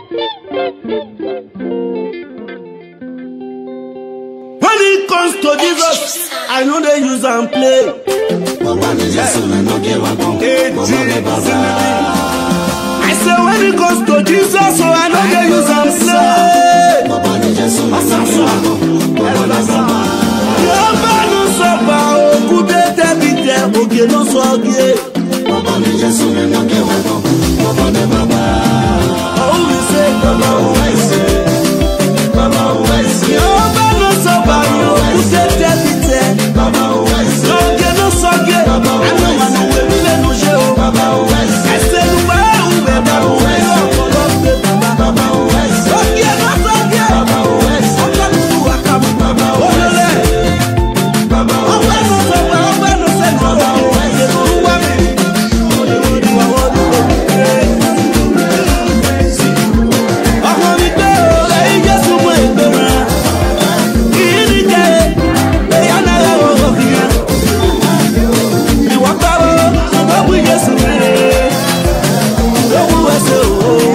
When it comes to Jesus, I know they use and play. I say when it comes to Jesus, so I know they use and play. Oh